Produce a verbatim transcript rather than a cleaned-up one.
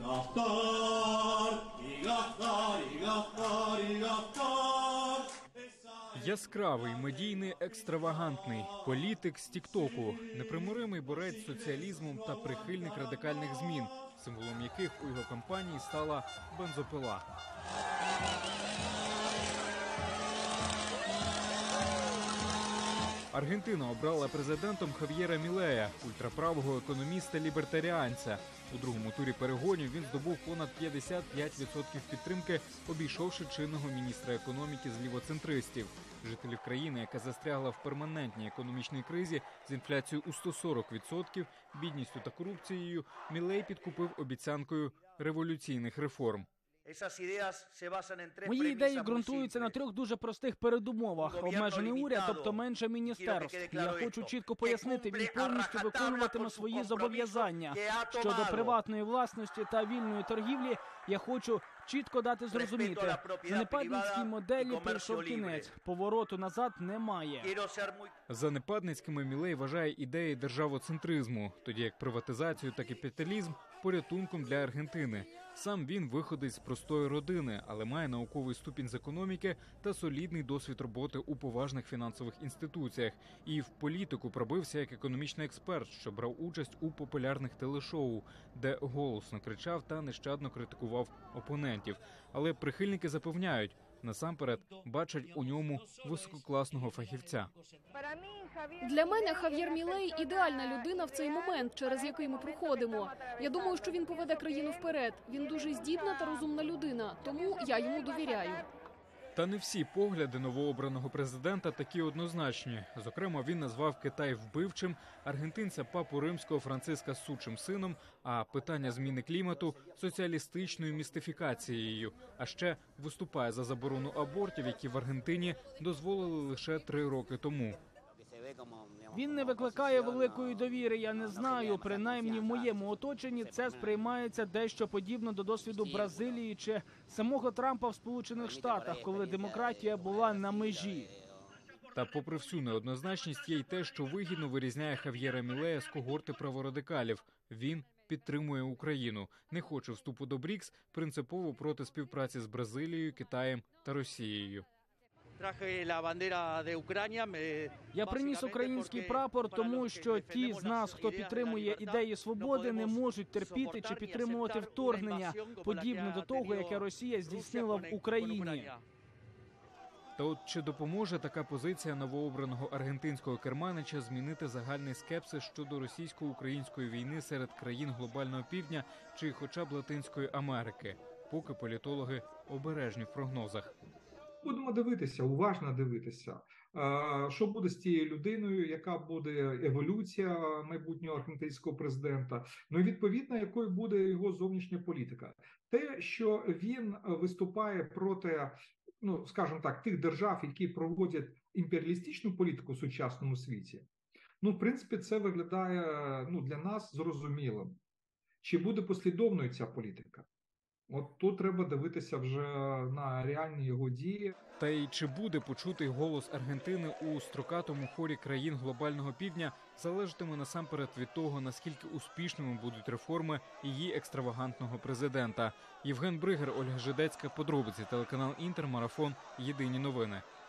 Яскравий, медійний, екстравагантний, політик з тіктоку, непримиримий борець з соціалізмом та прихильник радикальних змін, символом яких у його кампанії стала бензопила. Аргентина обрала президентом Хав'єра Мілея, ультраправого економіста-лібертаріанця. У другому турі перегонів він здобув понад п'ятдесят п'ять відсотків підтримки, обійшовши чинного міністра економіки з лівоцентристів. Жителів країни, яка застрягла в перманентній економічній кризі з інфляцією у сто сорок відсотків, бідністю та корупцією, Мілей підкупив обіцянкою революційних реформ. Мої ідеї ґрунтуються на трьох дуже простих передумовах. Обмежений уряд, тобто менше міністерств. Я хочу чітко пояснити, він повністю виконуватиме свої зобов'язання. Щодо приватної власності та вільної торгівлі, я хочу чітко дати зрозуміти. Занепадницькій моделі прийшов кінець. Повороту назад немає. Занепадницькими Мілей вважає ідеї державоцентризму, тоді як приватизацію та капіталізм порятунком для Аргентини. Сам він виходить з простої родини, але має науковий ступінь з економіки та солідний досвід роботи у поважних фінансових інституціях. І в політику пробився як економічний експерт, що брав участь у популярних телешоу, де голосно кричав та нещадно критикував опонентів. Але прихильники запевняють, насамперед бачать у ньому висококласного фахівця. Для мене Хав'єр Мілей – ідеальна людина в цей момент, через який ми проходимо. Я думаю, що він поведе країну вперед. Він дуже здібна та розумна людина, тому я йому довіряю. Та не всі погляди новообраного президента такі однозначні. Зокрема, він назвав Китай вбивчим, аргентинця папу римського Франциска сучим сином, а питання зміни клімату – соціалістичною містифікацією. А ще виступає за заборону абортів, які в Аргентині дозволили лише три роки тому. Він не викликає великої довіри, я не знаю. Принаймні в моєму оточенні це сприймається дещо подібно до досвіду Бразилії чи самого Трампа в Сполучених Штатах, коли демократія була на межі. Та попри всю неоднозначність є й те, що вигідно вирізняє Хав'єра Мілея з когорти праворадикалів. Він підтримує Україну, не хоче вступу до БРІКС, принципово проти співпраці з Бразилією, Китаєм та Росією. Я приніс український прапор, тому що ті з нас, хто підтримує ідеї свободи, не можуть терпіти чи підтримувати вторгнення, подібне до того, яке Росія здійснила в Україні. Та от чи допоможе така позиція новообраного аргентинського керманича змінити загальний скепсис щодо російсько-української війни серед країн глобального півдня чи хоча б Латинської Америки? Поки політологи обережні в прогнозах. Будемо дивитися, уважно дивитися, що буде з тією людиною, яка буде еволюція майбутнього аргентинського президента, ну і відповідно, якою буде його зовнішня політика. Те, що він виступає проти, ну, скажімо так, тих держав, які проводять імперіалістичну політику в сучасному світі, ну, в принципі, це виглядає, ну, для нас зрозумілим. Чи буде послідовною ця політика? От тут треба дивитися вже на реальні його дії. Та й чи буде почутий голос Аргентини у строкатому хорі країн глобального півдня, залежатиме насамперед від того, наскільки успішними будуть реформи її екстравагантного президента. Євген Бригер, Ольга Жидецька, подробиці, телеканал Інтер, Марафон, Єдині новини.